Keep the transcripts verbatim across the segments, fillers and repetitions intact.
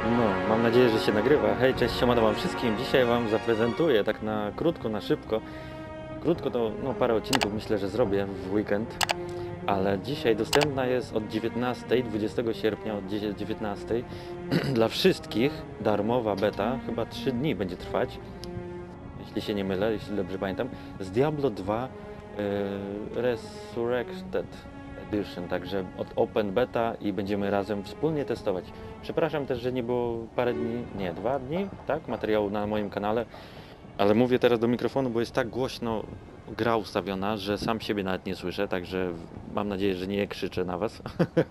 No, mam nadzieję, że się nagrywa. Hej, cześć, siemano wam wszystkim. Dzisiaj wam zaprezentuję tak na krótko, na szybko. Krótko to no, parę odcinków myślę, że zrobię w weekend. Ale dzisiaj dostępna jest od dziewiętnastej, dwudziestego sierpnia od dziewiętnastej dla wszystkich darmowa beta. Chyba trzy dni będzie trwać. Jeśli się nie mylę, jeśli dobrze pamiętam. Z Diablo dwa yy, Resurrected Edition, także od Open Beta i będziemy razem wspólnie testować. Przepraszam też, że nie było parę dni, nie, dwa dni, tak, materiału na moim kanale, ale mówię teraz do mikrofonu, bo jest tak głośno gra ustawiona, że sam siebie nawet nie słyszę, także mam nadzieję, że nie krzyczę na was.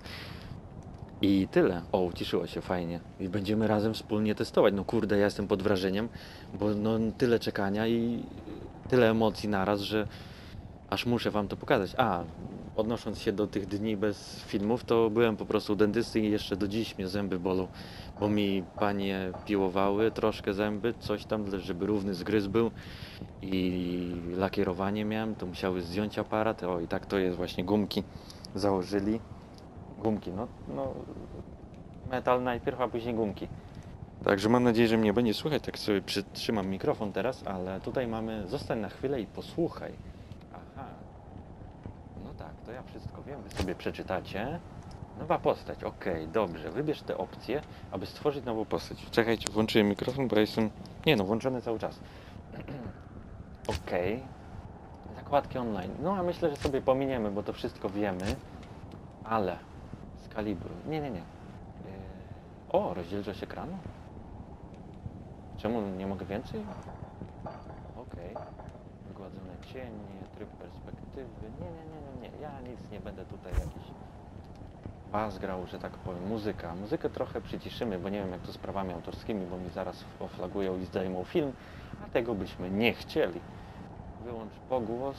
I tyle. O, uciszyło się, fajnie. I będziemy razem wspólnie testować. No kurde, ja jestem pod wrażeniem, bo no tyle czekania i tyle emocji naraz, że aż muszę wam to pokazać. A, odnosząc się do tych dni bez filmów, to byłem po prostu u dentysty i jeszcze do dziś mnie zęby bolą, bo mi panie piłowały troszkę zęby, coś tam, żeby równy zgryz był i lakierowanie miałem, to musiały zdjąć aparat. O, i tak to jest właśnie, gumki założyli. Gumki, no, no metal najpierw, a później gumki. Także mam nadzieję, że mnie będzie słychać, tak sobie przytrzymam mikrofon teraz, ale tutaj mamy, zostań na chwilę i posłuchaj. Aha, no tak, to ja wszystko wiem, wy sobie przeczytacie. Nowa postać, okej, okay, dobrze, wybierz te opcje, aby stworzyć nową postać. Czekajcie, włączyłem mikrofon, bo ja jestem, nie no, włączony cały czas. Okej, okay. Zakładki online, no a myślę, że sobie pominiemy, bo to wszystko wiemy, ale z kalibru, nie, nie, nie. O, rozdzielczość ekranu? Czemu nie mogę więcej? Okej. Okay. Wygładzone cienie, tryb perspektywy. Nie, nie, nie, nie, nie. Ja nic nie będę tutaj jakiś bas grał, że tak powiem. Muzyka. Muzykę trochę przyciszymy, bo nie wiem jak to z prawami autorskimi, bo mi zaraz oflagują i zdejmą film, a tego byśmy nie chcieli. Wyłącz pogłos.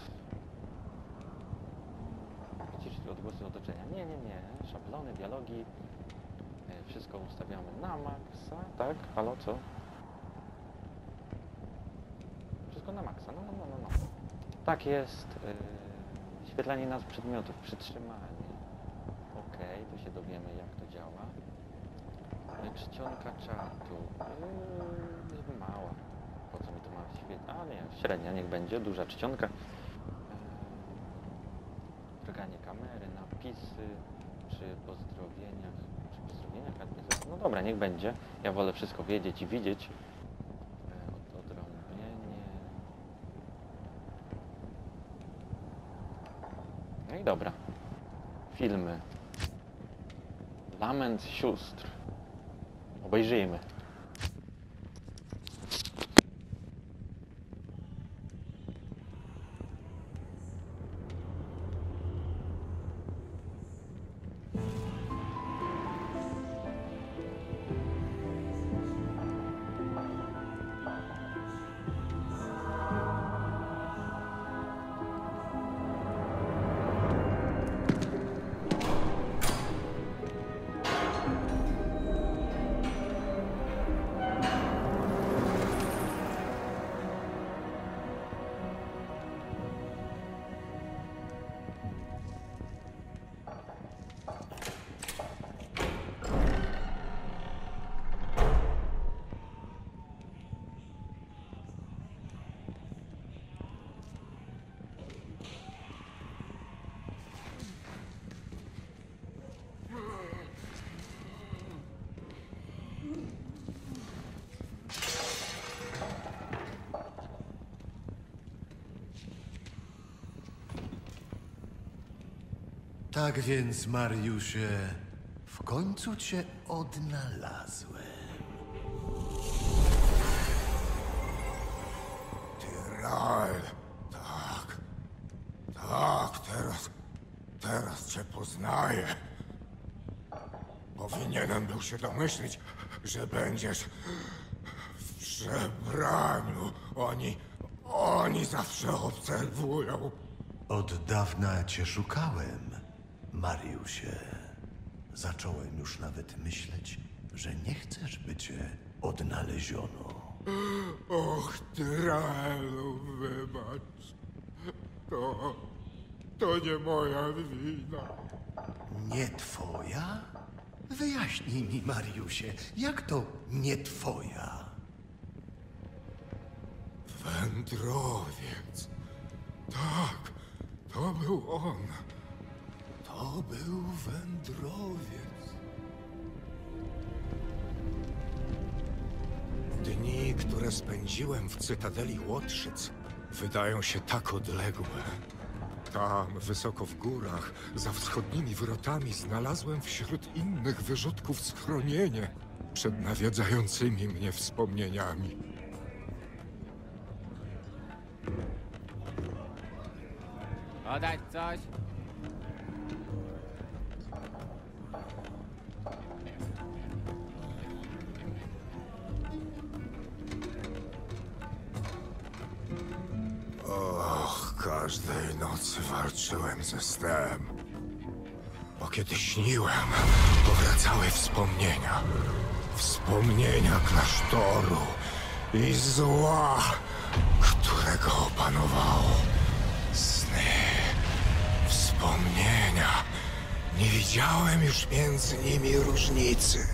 Wyciszyć odgłosy otoczenia. Nie, nie, nie. Szablony, dialogi. Wszystko ustawiamy na maksa, tak? Halo, co? Wszystko na maksa, no, no, no, no. no. Tak jest. Yy, świetlenie nazw przedmiotów, przytrzymanie. Ok, tu się dowiemy jak to działa. Yy, czcionka czatu. Yy, jest mała. Po co mi to ma świetla? A nie, średnia niech będzie, duża czcionka. Yy, drganie kamery, napisy przy pozdrowieniach. No dobra, niech będzie. Ja wolę wszystko wiedzieć i widzieć. Od, odrąbienie. No i dobra. Filmy. Lament sióstr. Obejrzyjmy. Tak więc, Mariusze, w końcu cię odnalazłem. Tyrael, tak, tak, teraz, teraz cię poznaję. Powinienem był się domyślić, że będziesz w przebraniu. Oni, oni zawsze obserwują. Od dawna cię szukałem, Mariusie. Zacząłem już nawet myśleć, że nie chcesz, by cię odnaleziono. Och, Tyraelu, wybacz. To, to nie moja wina. Nie twoja? Wyjaśnij mi, Mariusie, jak to nie twoja? Wędrowiec. Tak, to był on. To był wędrowiec. Dni, które spędziłem w Cytadeli Łotrzyc, wydają się tak odległe. Tam, wysoko w górach, za wschodnimi wrotami, znalazłem wśród innych wyrzutków schronienie przed nawiedzającymi mnie wspomnieniami. Podać coś? Och, każdej nocy walczyłem ze snem. Bo kiedy śniłem, powracały wspomnienia. Wspomnienia klasztoru i zła, którego opanowało. Sny, wspomnienia. Nie widziałem już między nimi różnicy.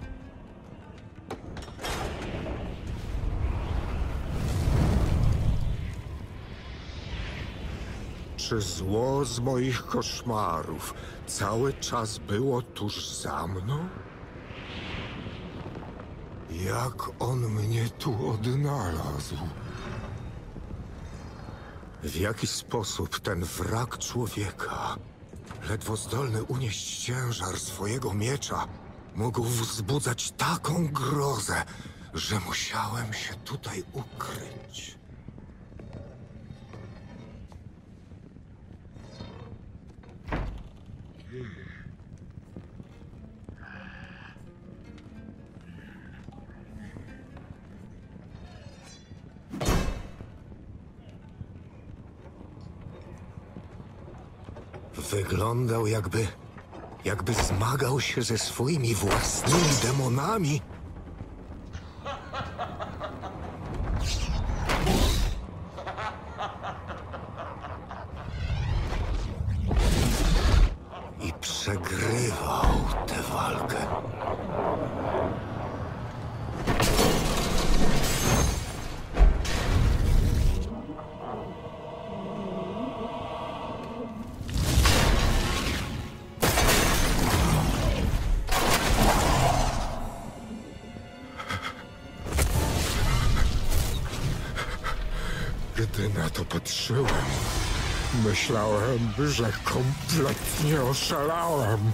Czy zło z moich koszmarów cały czas było tuż za mną? Jak on mnie tu odnalazł? W jaki sposób ten wrak człowieka, ledwo zdolny unieść ciężar swojego miecza, mógł wzbudzać taką grozę, że musiałem się tutaj ukryć? Wyglądał jakby... jakby zmagał się ze swoimi własnymi demonami. I przegrywał tę walkę. Gdy na to patrzyłem, myślałem, że kompletnie oszalałem.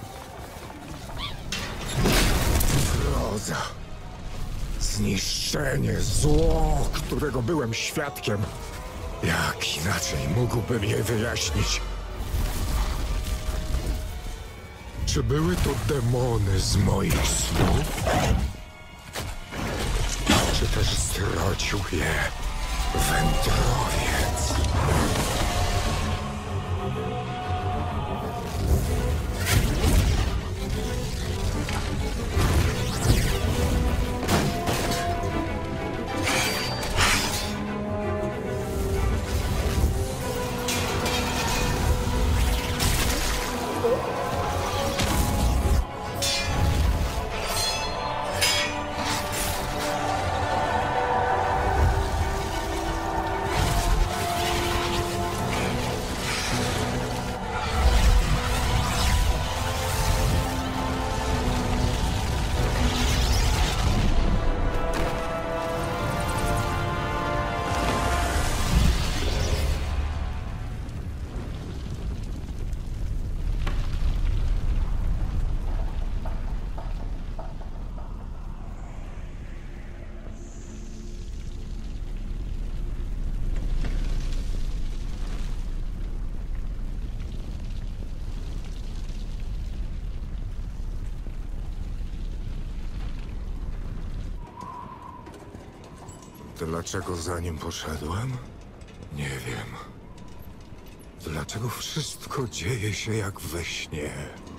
Groza, zniszczenie, zło, którego byłem świadkiem. Jak inaczej mógłbym je wyjaśnić? Czy były to demony z moich snów? Czy też zdrodził je wędrowiec? Dlaczego za nim poszedłem? Nie wiem. Dlaczego wszystko dzieje się jak we śnie?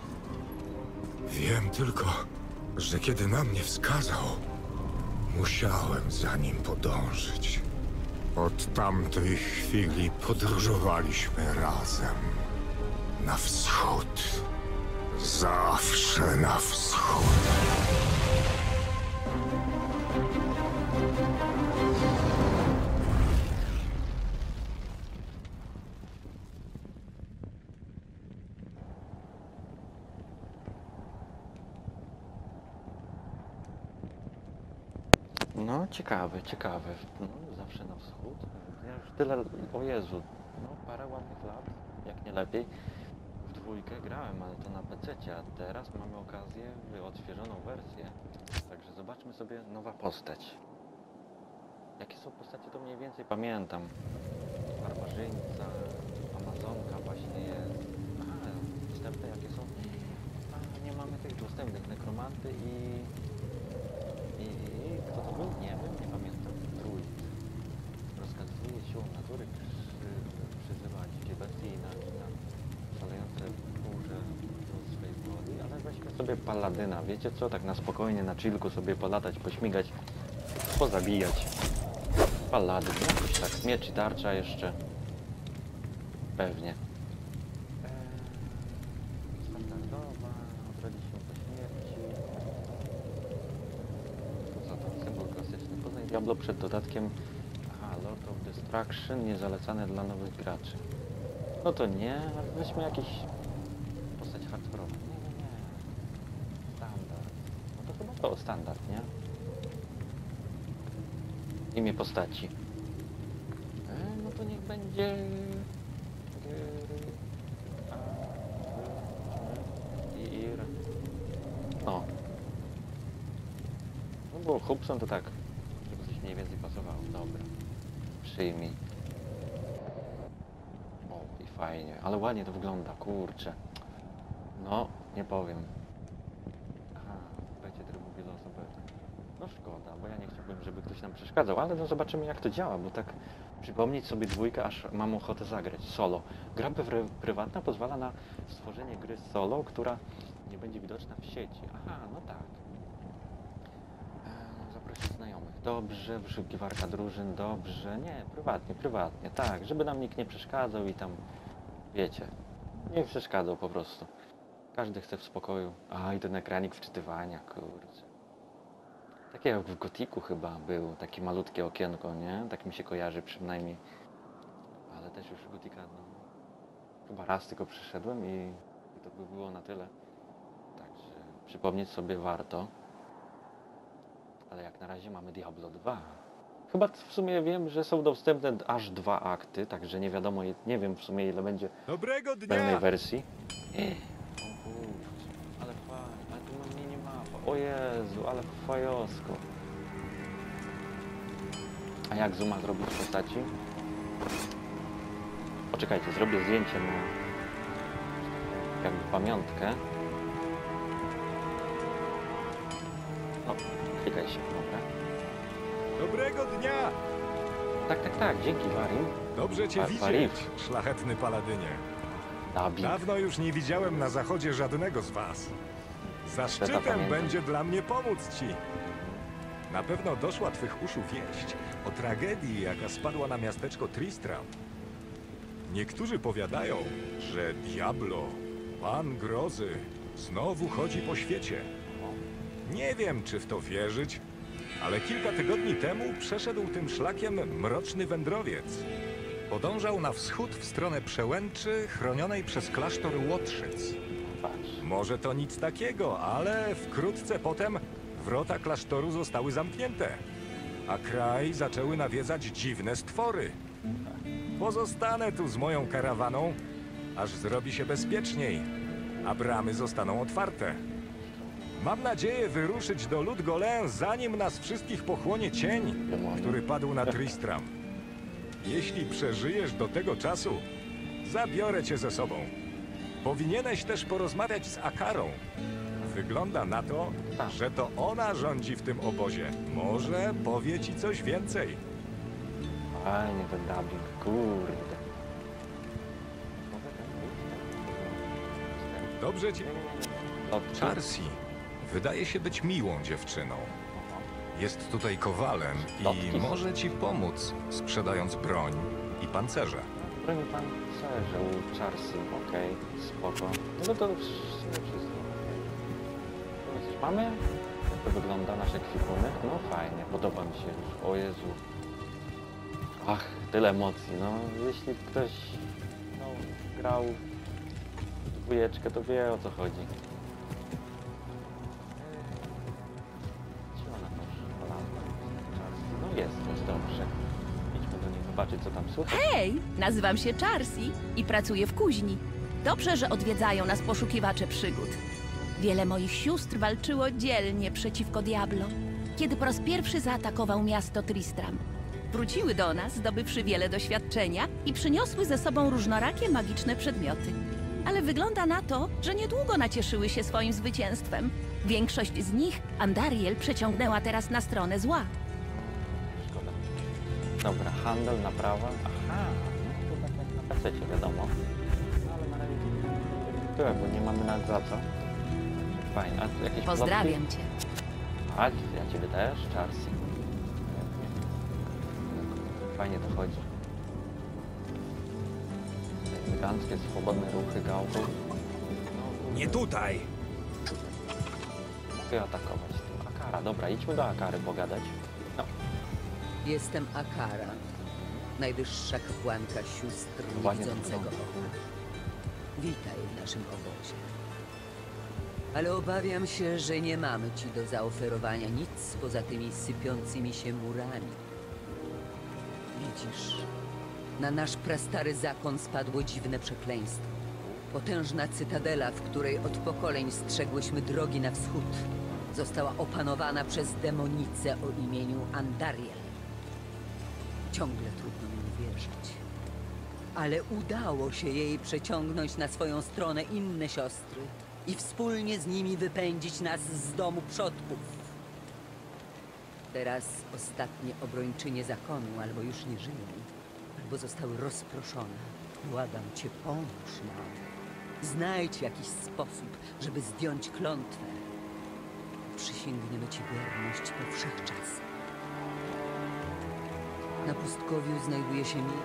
Wiem tylko, że kiedy na mnie wskazał, musiałem za nim podążyć. Od tamtej chwili podróżowaliśmy razem. Na wschód. Zawsze na wschód. No, ciekawe, ciekawe. No, zawsze na wschód. Ja już tyle, o Jezu, no parę ładnych lat, jak nie lepiej, w dwójkę grałem, ale to na pececie, a teraz mamy okazję, odświeżoną wersję. Także zobaczmy sobie nowa postać. Jakie są postacie, to mniej więcej pamiętam. Barbarzyńca, Amazonka właśnie jest. Aha, dostępne jakie są? A, nie mamy tych dostępnych, nekromanty i... I, i kto to był? Nie wiem, nie pamiętam. Druid. Rozkazuje siłą natury przy, przyzywać dzikie bestie i na, na szalejące burze do swojej wody. Ale weźmy sobie paladyna, wiecie co? Tak na spokojnie, na chillku sobie polatać, pośmigać, pozabijać. Paladyn, jakoś tak, miecz i tarcza jeszcze. Pewnie. Eee, standardowa, odrodzi się po śmierci. Co to? Symbol klasyczny. Poznaj Diablo przed dodatkiem. Aha, Lord of Destruction, niezalecane dla nowych graczy. No to nie, ale weźmy jakiś postać hardkorowa. Nie, nie, nie. Standard. No to chyba to standard, nie? Imię postaci. E, no to niech będzie... Ir. No. No bo Hubson to tak, żeby coś mniej więcej pasowało. Dobra. Przyjmij. O, i fajnie. Ale ładnie to wygląda, kurczę. No, nie powiem. Aha, będzie trybu wieloosobowego. No szkoda, bo ja nie chciałbym, żeby ktoś nam przeszkadzał, ale no zobaczymy jak to działa, bo tak przypomnieć sobie dwójkę, aż mam ochotę zagrać solo. Gra pr- prywatna pozwala na stworzenie gry solo, która nie będzie widoczna w sieci. Aha, no tak. Eee, zaprosić znajomych. Dobrze, wyszukiwarka drużyn, dobrze. Nie, prywatnie, prywatnie, tak, żeby nam nikt nie przeszkadzał i tam, wiecie, nie przeszkadzał po prostu. Każdy chce w spokoju. A, i ten ekranik wczytywania, kurczę. Takie jak w Gotiku chyba był, takie malutkie okienko, nie? Tak mi się kojarzy przynajmniej. Ale też już Gotika, no, chyba raz tylko przyszedłem i to by było na tyle. Także przypomnieć sobie warto. Ale jak na razie mamy Diablo dwa. Chyba w sumie wiem, że są dostępne aż dwa akty, także nie wiadomo, nie wiem w sumie ile będzie Dobrego w pełnej dnia! wersji. O kurczę, ale fajnie, ale tu mam minimapa. O Jezu, ale fajosko. A jak zooma zrobić w postaci? Poczekajcie, zrobię zdjęcie na jakby pamiątkę. O, klikaj się, dobra. Dobrego dnia! Tak, tak, tak, dzięki Warim. Dobrze cię Wa- widzieć, Warif. szlachetny paladynie. Dabik. Dawno już nie widziałem na zachodzie żadnego z was. Zaszczytem zapamiętam. będzie dla mnie pomóc ci. Na pewno doszła twych uszu wieść o tragedii, jaka spadła na miasteczko Tristram. Niektórzy powiadają, że Diablo, pan grozy, znowu chodzi po świecie. Nie wiem, czy w to wierzyć, ale kilka tygodni temu przeszedł tym szlakiem mroczny wędrowiec. Podążał na wschód w stronę przełęczy chronionej przez klasztor Łotrzyc. Patrz. Może to nic takiego, ale wkrótce potem wrota klasztoru zostały zamknięte, a kraj zaczęły nawiedzać dziwne stwory. Pozostanę tu z moją karawaną, aż zrobi się bezpieczniej, a bramy zostaną otwarte. Mam nadzieję wyruszyć do Ludgolę, zanim nas wszystkich pochłonie cień, który padł na Tristram. Jeśli przeżyjesz do tego czasu, zabiorę cię ze sobą. Powinieneś też porozmawiać z Akarą. Wygląda na to, że to ona rządzi w tym obozie. Może powie ci coś więcej. Fajnie ten dubbing, kurde. Dobrze ci... Od Charsi wydaje się być miłą dziewczyną. Jest tutaj kowalem i Lotki. może ci pomóc, sprzedając broń i pancerze. Broni pan Cerze u Charsi, okej, spoko. No to już nie wszystko. Mamy? Jak to wygląda nasz ekwipunek? No fajnie, podoba mi się już. O Jezu. Ach, tyle emocji. No, jeśli ktoś no, grał w dwójeczkę, to wie, o co chodzi. Siła na to, lampa. No jest, jest dobrze. Idźmy do niej zobaczyć, co tam słychać. Hej, nazywam się Charsi i pracuję w kuźni. Dobrze, że odwiedzają nas poszukiwacze przygód. Wiele moich sióstr walczyło dzielnie przeciwko Diablo, kiedy po raz pierwszy zaatakował miasto Tristram. Wróciły do nas, zdobywszy wiele doświadczenia i przyniosły ze sobą różnorakie magiczne przedmioty. Ale wygląda na to, że niedługo nacieszyły się swoim zwycięstwem. Większość z nich Andariel przeciągnęła teraz na stronę zła. Szkoda. Dobra, handel, naprawa. Aha, no to tak jak na kasecie, wiadomo. No ale na razie tyle, bo nie mamy nawet za co. Fajnie, a tu jakieś Pozdrawiam cię. A, ja ciebie też, Charsi. Fajnie to chodzi. Eleganckie, swobodne ruchy gałków. Nie tutaj! Mogę atakować tu. Akara, dobra, idźmy do Akary pogadać. No, Jestem Akara, najwyższa kapłanka sióstr Ładnie to Niewidzącego wygląda. Oka. Witaj w naszym obozie. Ale obawiam się, że nie mamy ci do zaoferowania nic poza tymi sypiącymi się murami. Widzisz, na nasz prastary zakon spadło dziwne przekleństwo. Potężna cytadela, w której od pokoleń strzegłyśmy drogi na wschód, została opanowana przez demonicę o imieniu Andariel. Ciągle trudno mi uwierzyć. Ale udało się jej przeciągnąć na swoją stronę inne siostry i wspólnie z nimi wypędzić nas z domu przodków. Teraz ostatnie obrończynie zakonu albo już nie żyją, albo zostały rozproszone. Błagam cię, pomóż nam. Znajdź jakiś sposób, żeby zdjąć klątwę. Przysięgniemy ci wierność po wszechczas. Na pustkowiu znajduje się mi...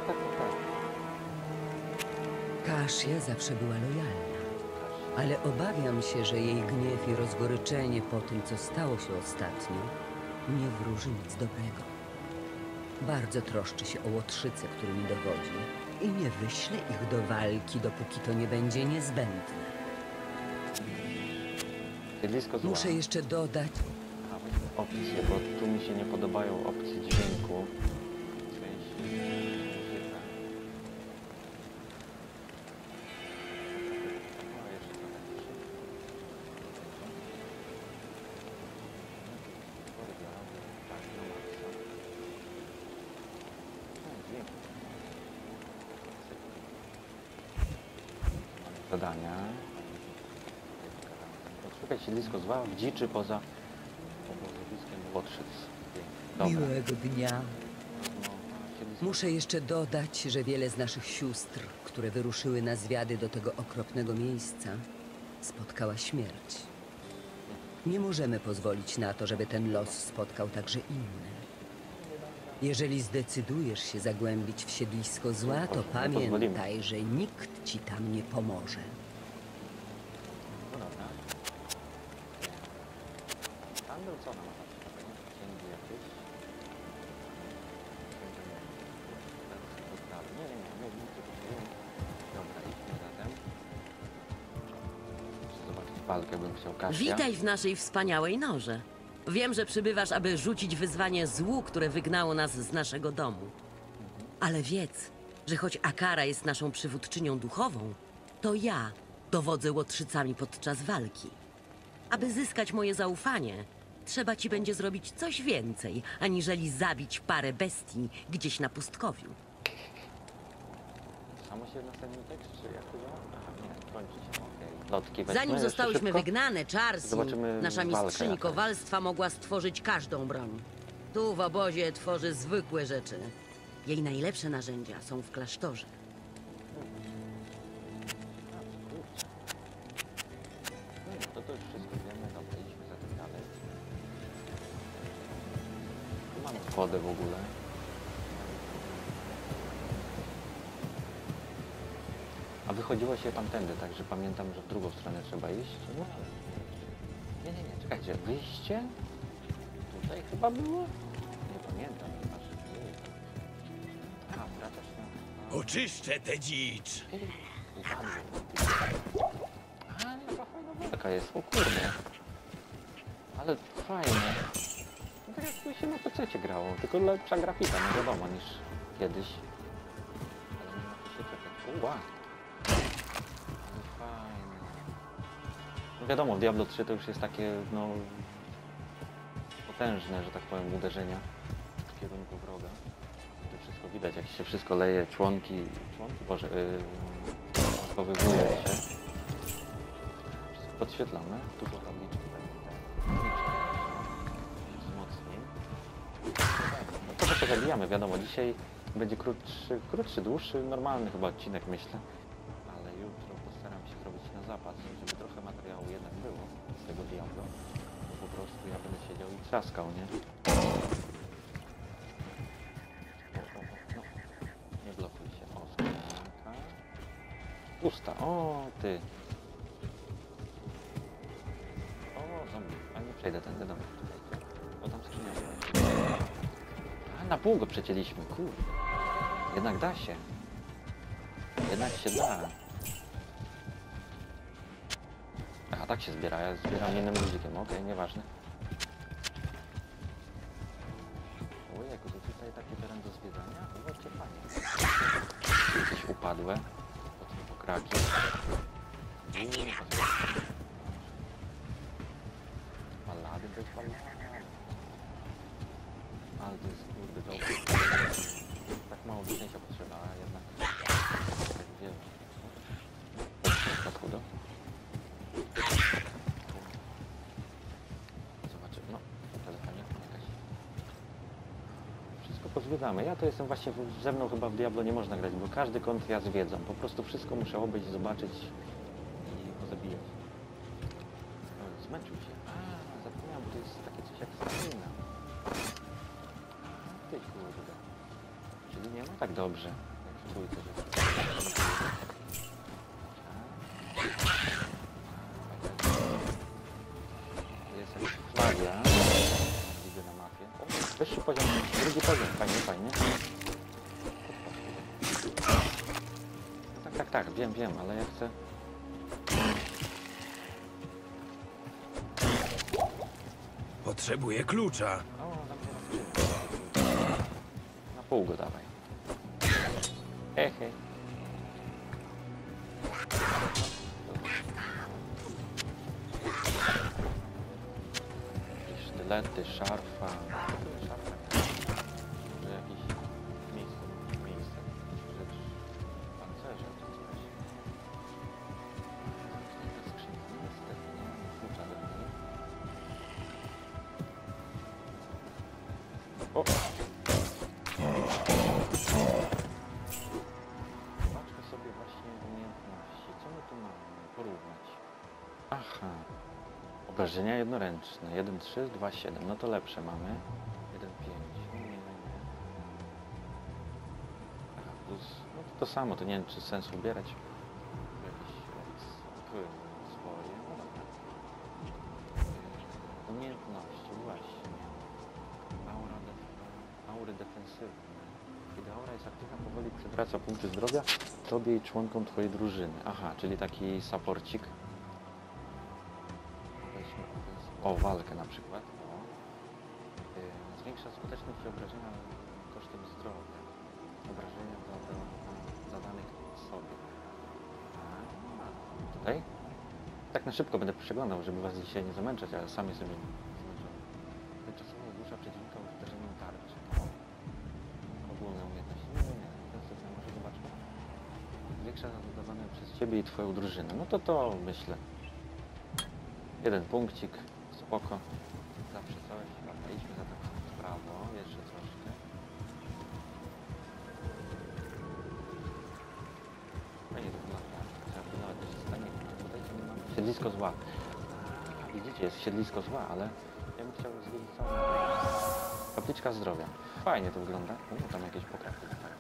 Kasia zawsze była lojalna, ale obawiam się, że jej gniew i rozgoryczenie po tym, co stało się ostatnio, nie wróży nic dobrego. Bardzo troszczy się o łotrzyce, którymi dowodzi, i nie wyślę ich do walki, dopóki to nie będzie niezbędne. siedlisko zła. Muszę jeszcze dodać... A, weźmy opcje, bo tu mi się nie podobają opcje dźwięku. W sensie... muzyka. O, jeszcze trochę ciszej. Tak, na maksa. O, dźwięk. Mamy zadania. Odszukać siedlisko zła w dziczy poza obozowiskiem Łotrzyc. Dobra. Miłego dnia. No, siedlisko. Muszę jeszcze dodać, że wiele z naszych sióstr, które wyruszyły na zwiady do tego okropnego miejsca, spotkała śmierć. Nie możemy pozwolić na to, żeby ten los spotkał także inne. Jeżeli zdecydujesz się zagłębić w siedlisko zła, to Nie pozwolimy. pamiętaj, że nikt ci tam nie pomoże. No dobra. Handel co nam ma? Księgi jakieś? Nie, nie, nie, nie, nic nie. Dobra, idźmy zatem. Muszę zobaczyć walkę, bym chciał Kasia. Witaj w naszej wspaniałej norze. Wiem, że przybywasz, aby rzucić wyzwanie złu, które wygnało nas z naszego domu. Ale wiedz, że choć Akara jest naszą przywódczynią duchową, to ja dowodzę łotrzycami podczas walki. Aby zyskać moje zaufanie, trzeba ci będzie zrobić coś więcej, aniżeli zabić parę bestii gdzieś na pustkowiu. Samo się następny tekst, czy jak to działa? Aha, nie, kończy się, okej. Lotki weźmy Zanim jeszcze zostałyśmy szybko. wygnane, Charsi, Zobaczymy nasza walkę mistrzyni jakaś. kowalstwa, mogła stworzyć każdą broń. Tu w obozie tworzy zwykłe rzeczy. Jej najlepsze narzędzia są w klasztorze. No, to to już wszystko wiemy, dobra, idźmy za tym dalej. Tu mamy wodę w ogóle. A wychodziło się tamtędy, także pamiętam, że w drugą stronę trzeba iść. No ale... Nie, nie, nie, Czekajcie, wyjście? Tutaj chyba było? Nie pamiętam. Aż nie. A, wracasz na... Oczyszczę tę dzicz. A, jaka fajna walka jest, o kurde. Ale fajne. No tak jakby się na pececie grało, tylko lepsza grafika, no wiadomo, niż kiedyś. Ale nie ma co się czekać. Uła! Ale fajne. No wiadomo, w Diablo trzy to już jest takie, no... potężne, że tak powiem, uderzenia w kierunku wroga. To wszystko widać, jak się wszystko leje, członki... członki, boże... Yy, rozchowywuje się. Wszystko podświetlone. Tu są tabliczki, takie te... wzmocnień. No to się zabijamy, wiadomo, dzisiaj będzie krótszy, krótszy, dłuższy, normalny chyba odcinek, myślę. Ale jutro postaram się zrobić na zapas, żeby trochę materiału jednak było z tego Diablo. Bo po prostu ja będę siedział i trzaskał, nie? O, o, o, no. Nie blokuj się. O, skrzynka. Pusta. O, ty. O, zombie. A nie przejdę tędy, dobra. O, tam skrzynia. A, na pół go przecięliśmy, kurde. Jednak da się. Jednak się da. A, tak się zbiera. Ja zbieram innym ludzikiem. Okej, okay, nieważne. Ojejku, to tutaj taki teren do zwiedzania? Zobaczcie, fajnie. Jakieś upadłe. Potem pokraki. Balady to jest balady. Ale to jest kurde to tak mało szczęścia potrzeba, a jednak tak wiele. Paskudo. Zobaczę, no, w telefonie jakaś. Wszystko pozwiedzamy. Ja to jestem właśnie, ze mną chyba w Diablo nie można grać, bo każdy kąt ja zwiedzam. Po prostu wszystko muszę obejść, zobaczyć i pozabijać. O, zmęczył się. A, zapomniałem, bo to jest takie coś jak stamina. Ty kurde. Czyli nie ma tak dobrze, jak w trójce, że... Jest jakaś flaga. Widzę na mapie. O, wyższy poziom, drugi poziom. Fajnie, fajnie. No tak, tak, tak, wiem, wiem, ale ja chcę... Potrzebuję klucza. O, na pół go dawaj. Hej, hej. Jakieś sztylety, szarfa. Szarfa. Może jakieś miejsce, miejsce. Rzecz pancerza czy coś. Skrzynka, niestety nie mam klucza do niej. O! Zobaczmy sobie właśnie umiejętności. Co my tu mamy? Porównać. Aha. Obrażenia jednoręczne. jeden trzy, dwa siedem. No to lepsze mamy. jeden pięć. Nie, nie, nie. Aha, plus... No to to samo. To nie wiem, czy sens ubierać. Jakieś płyny swoje. No dobra. Umiejętności. Właśnie. Aura def... Aury defensywne. Kiedy aura jest aktywna, powoli przywraca punkty zdrowia tobie i członkom twojej drużyny. Aha, czyli taki saporcik. O, walkę na przykład. O. Yy, zwiększa skuteczność obrażenia kosztem zdrowia. Obrażenia do, do, zadanych sobie. A, tutaj? Tak na szybko będę przeglądał, żeby was dzisiaj nie zamęczać, ale sam jestem zmęczony. Tymczasowo ogłusza przeciwnika uderzeniem tarczy. Ogólne umiejętności. Nie, nie, nie. Ten sobie może zobaczmy. Zwiększa dodawane przez ciebie i twoją drużynę. No to to myślę. Jeden punkcik. Spoko. Zawsze coś. Dobra, idźmy za tak w prawo. Jeszcze troszkę. Fajnie to wygląda. Trzeba by nawet jeszcze stanie. Tutaj co nie mamy. Siedlisko zła. Widzicie, jest siedlisko zła, ale ja bym chciał zwiedzić całą... Kapliczka zdrowia. Fajnie to wygląda. U, tam jakieś pokraki.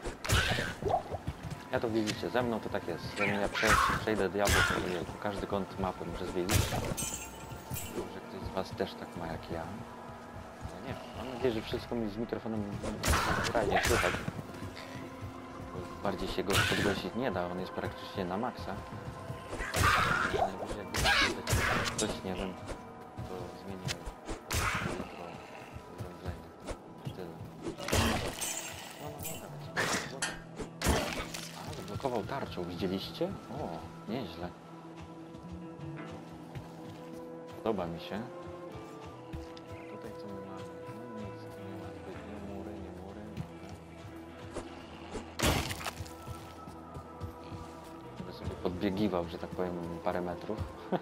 Ja to widzicie, ze mną to tak jest. Zanim ja przejdę Diablo, to każdy kąt mapy muszę zwiedzić. Może ktoś z was też tak ma jak ja. No nie, mam nadzieję, że wszystko mi z mikrofonem fajnie słychać. Bardziej się go podgłosić nie da, on jest praktycznie na maksa. Najwyżej jakby coś, nie wiem, to zmienię jutro urządzenie. Tyle. No, no, no, tak. A, zablokował tarczą, widzieliście? O, nieźle. Podoba mi się. Tutaj co my mamy? No nic, tu nie ma zbytnio. Mury, nie mury. Będę sobie podbiegiwał, że tak powiem, parę metrów.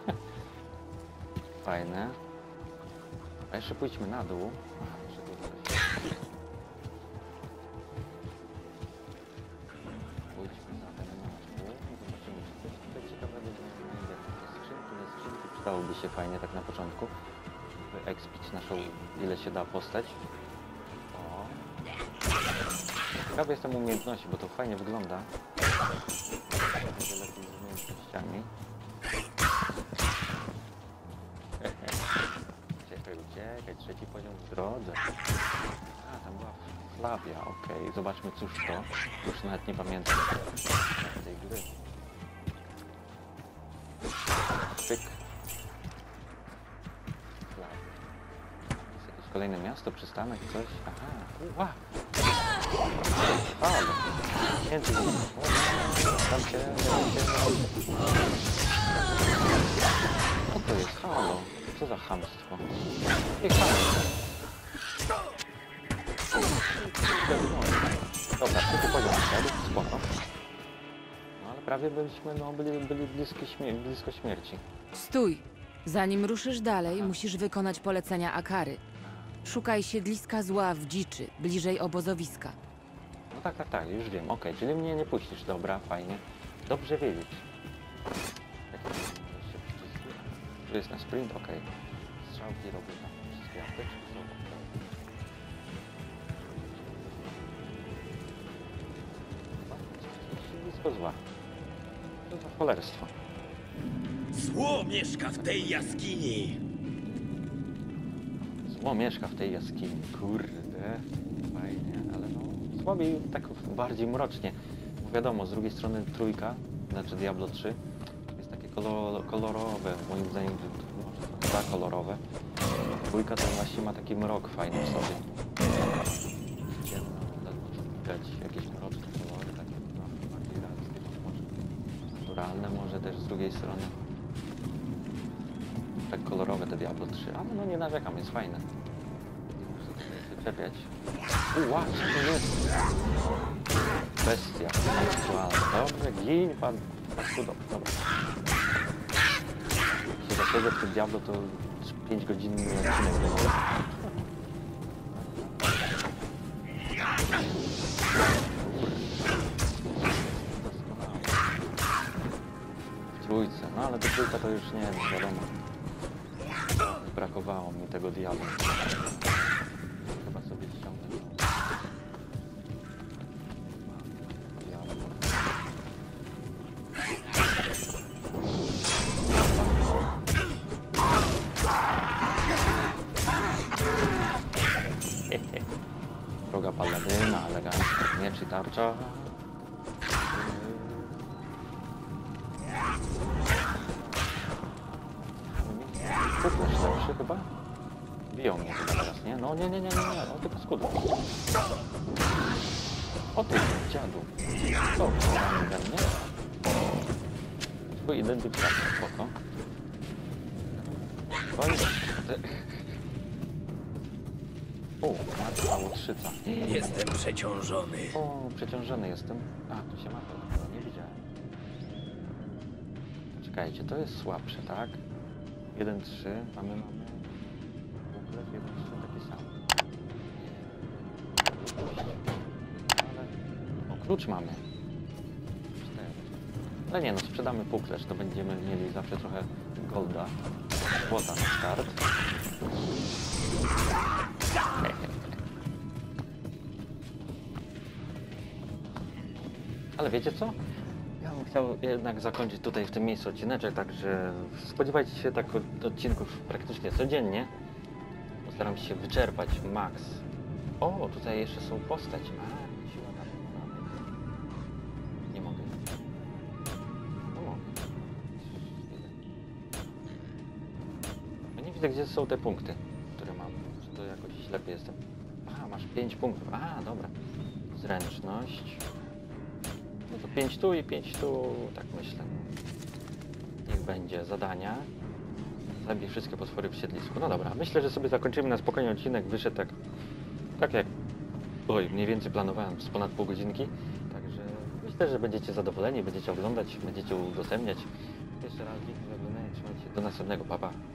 Fajne. A jeszcze pójdźmy na dół. Aha, jeszcze tu coś. Pójdźmy zatem na dół. Zobaczymy, czy coś tutaj ciekawego znajdziemy. Skrzynki, nie skrzynki. Przydałoby się fajnie tak na początku. Wyekspić naszą, ile się da postać. O. Ciekawy jestem umiejętności, bo to fajnie wygląda. Będzie lepiej z umiejętnościami. Uciekaj, uciekaj, trzeci poziom w drodze. A, tam była Flavia, okej. Okay. Zobaczmy cóż to. Już nawet nie pamiętam tej gry. Pyk. Jest jakieś kolejne miasto, przystanek, coś. Aha, uła! Ale! Między nimi. Tam się, tam się. Co to jest? Halo! Co za chamstwo? Nie chamstwo. Dobra, tylko poziom wszedł, spoko. No ale prawie byliśmy, no byli, byli bliski śmier blisko śmierci. Stój! Zanim ruszysz dalej, musisz wykonać polecenia Akary. Szukaj siedliska zła w dziczy, bliżej obozowiska. No tak, tak, tak, już wiem. Okej, czyli mnie nie puścisz. Dobra, fajnie. Dobrze wiedzieć. Jakie jeszcze przyciski? Tu jest na sprint, okej. Strzałki robię tam. Wszystkie apteczki są okej. Siedlisko zła. To za cholerstwo. Zło mieszka w tej jaskini. Zło mieszka w tej jaskini. Kurde. Fajnie, ale no... Słabiej tak bardziej mrocznie. Bo wiadomo, z drugiej strony trójka, znaczy Diablo trzy, jest takie kolor, kolorowe, moim zdaniem może za kolorowe. Dwójka to właśnie ma taki mrok fajny w sobie. Ciemno, widać jakieś mroczne kolory, takie no, bardziej realistyczne, może naturalne może też z drugiej strony. Tak kolorowe te Diablo trzy, ale no nie narzekam, jest fajne. Nie muszę tutaj się czepiać. Uła, co to jest? Bestia seksualna. Dobrze, gin pan. Paskudo, dobra. Jeśli dlatego przed Diablo to pięć godzin odcinek będzie. W trójce, no ale do trójka to już nie wiem, wiadomo. Brakowało mi tego Diablo. Chyba sobie ściągnę. Droga paladyna, elegancko, miecz i tarcza. Kupujesz lepszy chyba? Biją mnie chyba teraz, nie? No nie, nie, nie, nie, nie, o tylko skudło. O ty, dziadu. Co, mamy we mnie? Twój identyfikator, spoko. Oj, o, martwa łotrzyca. Jestem przeciążony. O, przeciążony jestem. A, tu się mapę, nie widziałem. Czekajcie, to jest słabsze, tak? jeden trzy, mamy, mamy. Buklet jeden trzy, taki sam. Ale... O, klucz mamy. cztery. Ale nie no, sprzedamy puklerz, to będziemy mieli zawsze trochę golda. Złota na start. Ale wiecie co? Ja bym chciał jednak zakończyć tutaj w tym miejscu odcineczek, także spodziewajcie się tak od- odcinków praktycznie codziennie. Postaram się wyczerpać max. O, tutaj jeszcze są postaci. A, siła tam. Nie mogę. No mogę. Ja nie widzę, gdzie są te punkty, które mam. Czy to jakoś ślepy jestem? A, masz pięć punktów. A, dobra. Zręczność. No to pięć tu i pięć tu, tak myślę. Niech będzie. Zadania. Zabij wszystkie potwory w siedlisku. No dobra, myślę, że sobie zakończymy na spokojnie odcinek. Wyszedł tak, tak jak, oj, mniej więcej planowałem, z ponad pół godzinki. Także myślę, że będziecie zadowoleni, będziecie oglądać, będziecie udostępniać. Jeszcze raz dzięki za oglądanie, trzymajcie się, do następnego, pa pa.